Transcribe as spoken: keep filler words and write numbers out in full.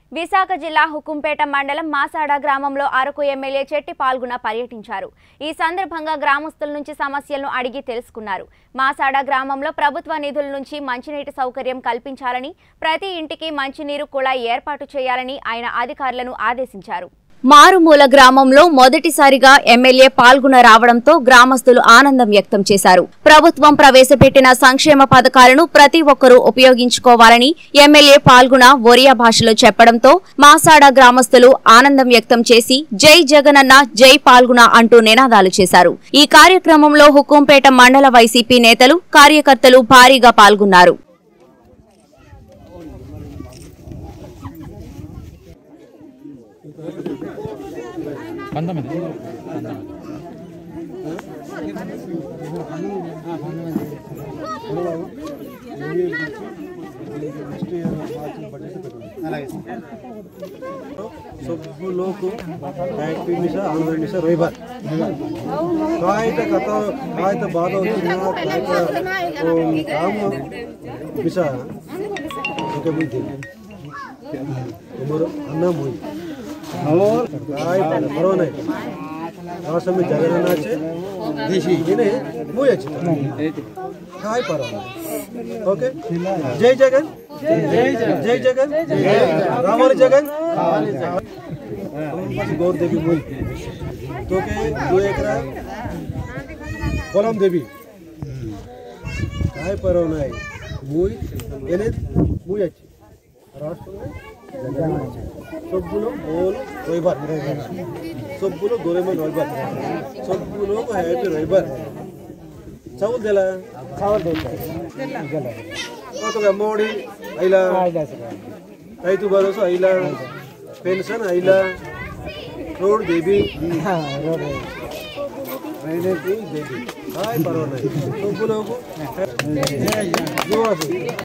విశాఖ జిల్లా హుకుంపేట మండలం మాసాడ గ్రామంలో అరకు ఎమ్మెల్యే చెట్టి పాల్గొన పర్యటించారు। ఈ సందర్భంగా గ్రామస్తుల నుంచి సమస్యలను అడిగి తెలుసుకున్నారు। మాసాడ గ్రామంలో ప్రభుత్వ నిధుల నుంచి మంచినీటి సౌకర్యం కల్పించాలని, ప్రతి ఇంటికి మంచినీరు కుళాయి ఏర్పాటు చేయాలని ఆయన అధికారులను ఆదేశించారు। మారుమూల గ్రామంలో మొదటిసారిగా ఎమ్మెల్యే పాల్గొన రావడంతో గ్రామస్తులు ఆనందం వ్యక్తం చేశారు। ప్రభుత్వం ప్రవేశపెట్టిన సంక్షేమ పథకాలను ప్రతి ఒక్కరూ ఉపయోగించుకోవాలని ఎమ్మెల్యే పాల్గొన ఒరియా భాషలో చెప్పడంతో మాసాడ గ్రామస్తులు ఆనందం వ్యక్తం చేసి జై జగనన్న జై పాల్గొన అంటూ నినాదాలు చేశారు। ఈ కార్యక్రమంలో హుకుంపేట మండల వైసీపీ నేతలు కార్యకర్తలు భారీగా పాల్గొన్నారు। सब लोग बैटरी मिसा आंध्र मिसा रोईबार काय तो कथा काय तो बात होती ना काय तो काम मिसा ओके बुझे उमर अन्ना मुई और काय बरो नहीं आ समय जगह ना चे देशी इने मुई अच्छी काय परो ओके जय जगन जय जगन रामानी जगन गौर देवी मुई तो के दो एकरा कोलम देवी काय परो नाही मुई एने मुई अच्छी राष्ट्र में सबगुलो बोल रोईबार सबगुलो गोरे में रोईबार सबगुलो को हैप्पी रोईबार चावल देला चावल देला तो अम्मोडी आइला रैतु भरोसा आइला पेंशन आइला रोड देवी रोड देवी काय परवा नहीं सबगुलो को